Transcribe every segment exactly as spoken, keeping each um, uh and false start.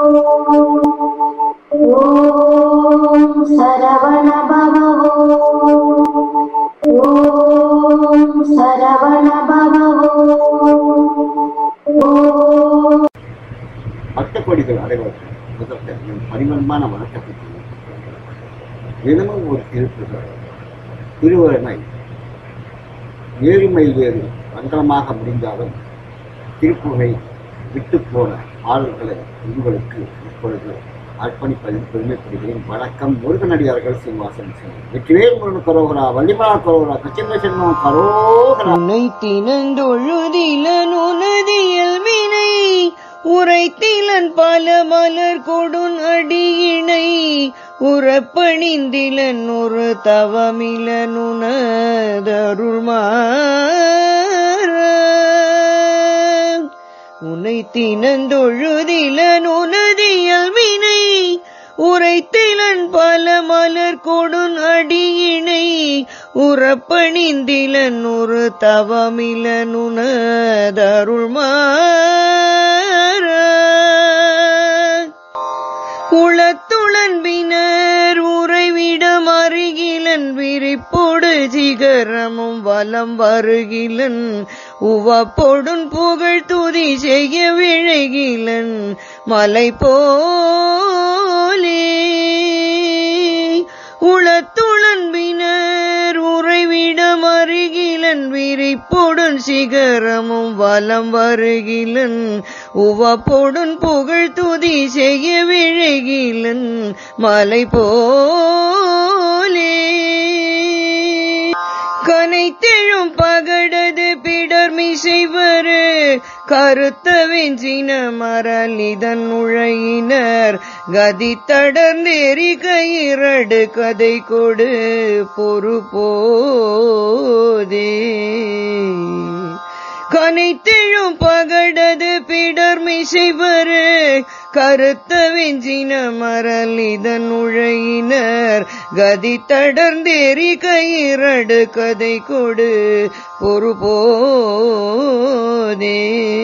ஓம் சரவண பவ ஓம் சரவண பவ ஓம். பக்தகோடிகள் அனைவருக்கும் முதற்க என் பரிமளமான வணக்கத்தை தினமும் ஒரு திருப்புகள் திருவருணை ஏழு மைல் வேறு மங்களமாக முடிந்தாலும் திருப்புகை விட்டு போன பாடல்களை உங்களுக்கு இப்பொழுது அர்ப்பணிப்பதில் பெருமைப்படுகிறேன். வணக்கம். முருகனடியார்கள் சீனிவாசன் சிங் வெற்றிவேல் முருகன் கரோகரா வள்ளிமலா கரோகரா கச்சிந்த செல்வம் கரோகரா. தினந்தொழுதில நுனதியல் வினை உரைத்திலன் பல மலர் கொடுன் அடியினை உறப்பணிந்திலன் ஒரு தவமில நுணதருள்மாற உனை தினந்தொழுதில நுனதியல் வினை உரைத்திலன் பல மலர் கொடுன் அடியினை உறப்பணிந்திலன் ஒரு தவமில நுணதருள்மாற குளத்துளன்பினர் உறைவிடம் அருகிலன் விரிப்பொடு சிகரமும் வலம் வருகிலன் உவப்பொடுன் புகழ் துதி செய்ய விழைகிலன் மலை போலே உளத்துளன்பினர் உறைவிடம் அருகிலன் விரிப்பொடுன் சிகரமும் வலம் வருகிலன் உவப்பொடுன் புகழ் துதி செய்ய விழைகிலன் மலை போலே கனைத்தெழும் பகடது பிடர்மிசைவரு கருத்த வெஞ்சின மரல் இதன் உழையினர் கதி தடர்ந்தேறி கயிரடு கதை கொடு பொறு போதே கனைத்தெழும் பகடது பிடர்மிசைவரு கருத்த வெஞ்சின மரல் இதன் உழையினர் கதி தடர்ந்தேறி கயிரடு கதை கொடு பொறு போதே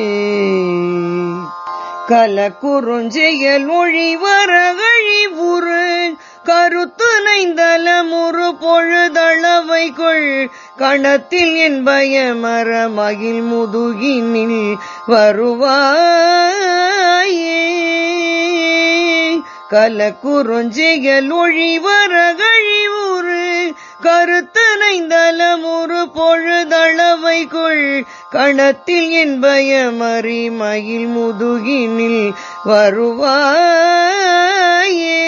கலக்குறுஞ்செயல் ஒழி வரகழி உரு கருத்து நைந்தலமுறு பொழுதளவை கொள் கணத்தில் என் பயமர மகிழ் முதுகினில் வருவாயே கலக்குறுஞ்செயல் ஒழி வரகழி உரு கருத்து நைந்தலமுறு பொழுதளவை கொள் கணத்தில் என் பயமறி மகிழ் முதுகினில் வருவாயே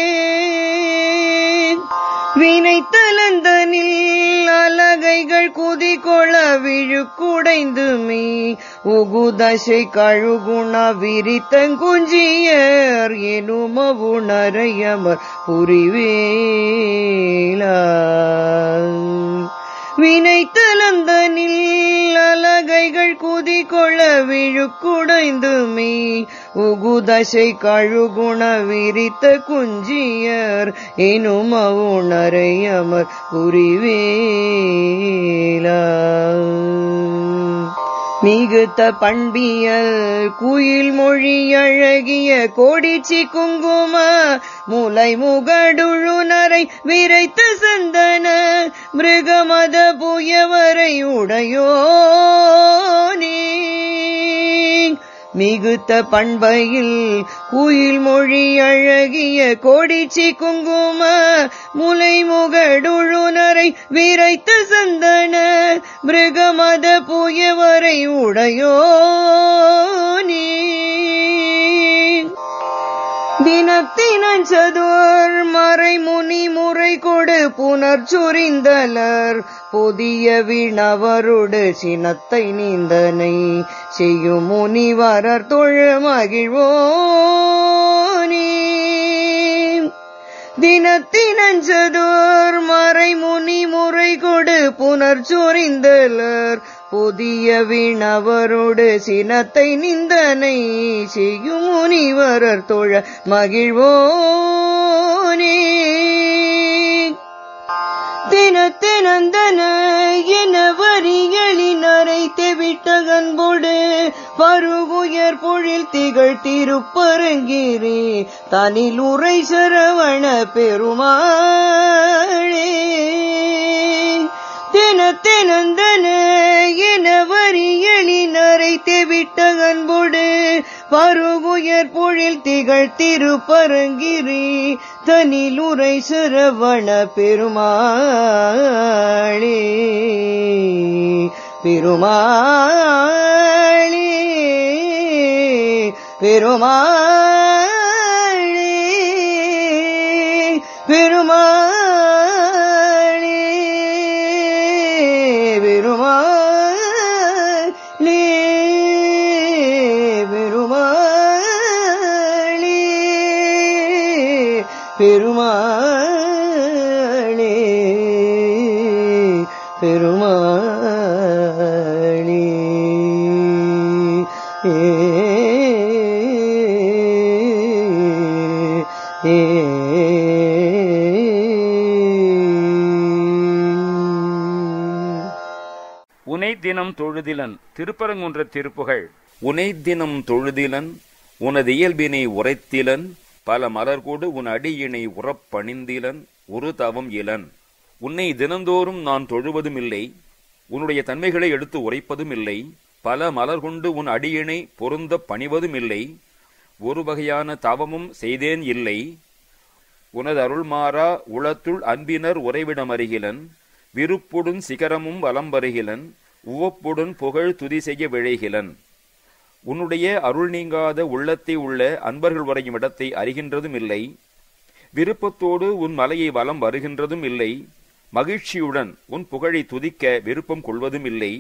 வினைத்தலந்தனில் அலகைகள் குதிகொள விழுக்குடைந்துமே உகுதசை கழுகுண விரித்தங்குஞ்சியர் எனுமவுணரையமர் புரிவேலா வினைத்தலந்தனில் அலகைகள் குதிகொள விழுக்குடைந்துமே உகுதசை கழுகுண விரித்த குஞ்சியர் எனும் அவுணரையமர் புரிவேலா மிகுத்த பண்பியல் குயில் மொழி அழகிய கோடிச்சி குங்கும முலை முகடுழுனரை விரைத்த சந்தன மிருகமத புயவரை உடையோனே மிகுத்த பண்பையில் குயில் மொழி அழகிய கோடிச்சி குங்கும முலை முகடுழுனரை விரைத்த சந்தன மிருகமத புயவரை உடையோனே தினத்தினன் சதுர் மறை முனி முறை கொடு புனர் சுரிந்தலர் புதிய விணவருடு சினத்தை நீந்தனை செய்யும் முனிவரர் தொழ மகிழ்வோனே தினத்தினன் சதுர் மறை முனி முறை கொடு புனர் சுரிந்தலர் புதிய விணவரோடு சினத்தை நிந்தனை செய்யும் முனிவரர் தொழ மகிழ்வோனே தினத்தினந்தன என வரிகளினரை தெவிட்ட கண்போடு பருவுயர் பொழில் திகழ் திருப்பரங்கிரி தனில் உரை சரவண பெருமாளே. தினத்தெனந்தன என வரியலினரை தெவிட்ட அன்போடு பருவுயர் பொழில் திகழ் திருப்பரங்கிரி தனில் உரை சரவண பெருமாளே. பெருமாளே பெருமாளே பெருமாளே பெருமாளே பெருமாளே பெருமாளே பெருமாளே. ஏ ஏ உனை தினம் தொழுதிலன். திருப்பரங்குன்ற திருப்புகழ். உனை தினம் தொழுதிலன் உனது இயல்பினை உரைத்திலன் பல மலர்கூடு உன் அடியினை உறப்பணிந்திலன் ஒரு தவம் இலன். உன்னை தினந்தோறும் நான் தொழுவதும் இல்லை, உன்னுடைய தன்மைகளை எடுத்து உரைப்பதும் இல்லை, பல மலர் கொண்டு உன் அடியினை பொருந்த பணிவதும் இல்லை, ஒரு வகையான தவமும் செய்தேன் இல்லை. உனது அருள்மாறா உளத்துள் அன்பினர் உறைவிடம் அருகிலன் விருப்புடன் சிகரமும் வலம் வருகிலன் உவப்புடன் புகழ் துதி செய்ய விழைகிலன். உன்னுடைய அருள் நீங்காத உள்ளத்தை உள்ள அன்பர்கள் வரையும் இடத்தை அறிகின்றதும் இல்லை, விருப்பத்தோடு உன் மலையை வலம் வருகின்றதும் இல்லை, மகிழ்ச்சியுடன் உன் புகழை துதிக்க விருப்பம் கொள்வதும் இல்லை.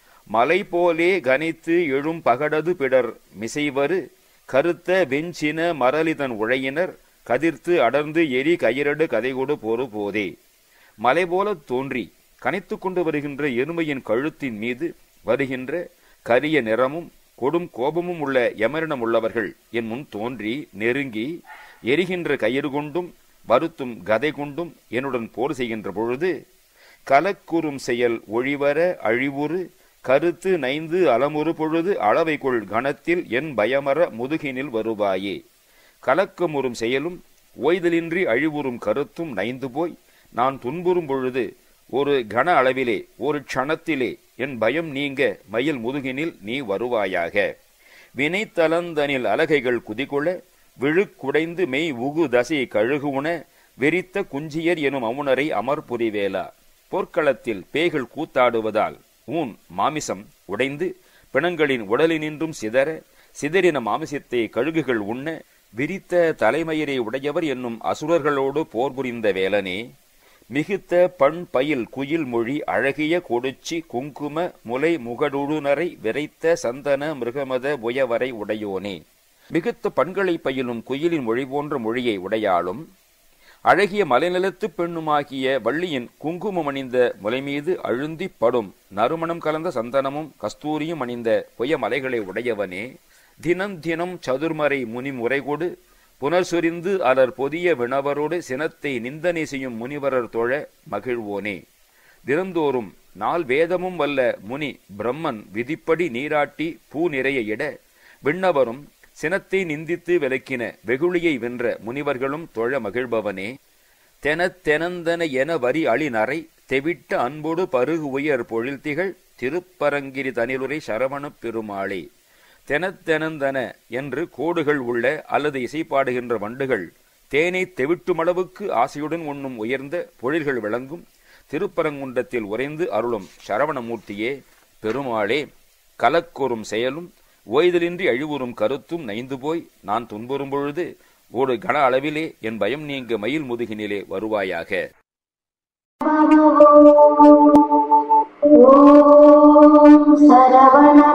மலை போலே கனித்து எழும் பகடது பிடர் மிசைவரு கருத்த வெஞ்சின மரலிதன் உழையினர் கதிர்த்து அடர்ந்து எரி கயிரடு கதைகொடு போரு போதே. மலை போல தோன்றி கனைத்து கொண்டு வருகின்ற எருமையின் கழுத்தின் மீது வருகின்ற கரிய நிறமும் கொடும் கோபமும் உள்ள யமரிடம் உள்ளவர்கள் என் முன் தோன்றி நெருங்கி எரிகின்ற கயிறு கொண்டும் வருத்தும் கதை கொண்டும் என்னுடன் போர் செய்கின்ற பொழுது கலக்குறும் செயல் ஒழிவர அழிவுறு கருத்து நைந்து அலமுறு பொழுது அளவைக்குள் கணத்தில் என் பயமர முதுகினில் வருவாயே. கலக்கமுறும் செயலும் ஓய்தலின்றி அழிவுறும் கருத்தும் நைந்து போய் நான் துன்புறும் பொழுது ஒரு கன அளவிலே ஒரு க்ஷணத்திலே என் பயம் நீங்க மயில் முதுகினில் நீ வருவாயாக. வினைத்தலந்தனில் அலகைகள் குதிகொள விழுக்குடைந்து மெய் உகு தசை கழுகுன வெறித்த குஞ்சியர் எனும் அவுணரை அமர்புரிவேலா. போர்க்களத்தில் பேய்கள் கூத்தாடுவதால் ஊன் மாமிசம் உடைந்து பிணங்களின் உடலினின்றும் சிதற சிதறின மாமிசத்தை கழுகுகள் உண்ண விரித்த தலைமயிரை உடையவர் என்னும் அசுரர்களோடு போர் புரிந்த வேலனே. மிகுத்த பண் பயில் குயில் மொழி அழகிய கொடுச்சி குங்கும முலை முகடுநரை விரைத்த சந்தன மிருகமத புயவரை உடையோனே. மிகுத்த பண்களை பயிலும் குயிலின் மொழி போன்ற மொழியை உடையாளும் அழகிய மலைநிலத்து பெண்ணுமாகிய வள்ளியின் குங்குமம் அணிந்த முலை மீது அழுந்தி படும் நறுமணம் கலந்த சந்தனமும் கஸ்தூரியும் அணிந்த புய மலைகளை உடையவனே. தினம் தினம் சதுர்மறை முனி முறைகொடு புனர் சொரிந்து அலர் பொதிய வினவரோடு சினத்தை நிந்தனை செய்யும் முனிவரர் தோழ மகிழ்வோனே. தினந்தோறும் நாள் வேதமும் வல்ல முனி பிரம்மன் விதிப்படி நீராட்டி பூ நிறைய இட விண்ணவரும் சினத்தை நிந்தித்து விலக்கின வெகுளியை வென்ற முனிவர்களும் தொழ மகிழ்பவனே. தெனத்தெனந்தன என வரி அழிநரை தெவிட்ட அன்போடு பருகு உயர் பொழில்திகள் திருப்பரங்கிரி தனிலுரை சரவணப் பெருமாளே. தெனத்தெனந்தன என்று கோடுகள் உள்ள அல்லது இசைப்பாடுகின்ற வண்டுகள் தேனை தெவிட்டுமளவுக்கு ஆசையுடன் உண்ணும் உயர்ந்த பொழில்கள் விளங்கும் திருப்பரங்குன்றத்தில் உறைந்து அருளும் சரவணமூர்த்தியே பெருமாளே. கலக்கொரும் செயலும் ஓய்தலின்றி அழிவுறும் கருத்தும் நைந்து போய் நான் துன்புறும் பொழுது ஒரு கன அளவிலே என் பயம் நீங்க மயில் முதுகினிலே வருவாயாக. ஓம் சரவண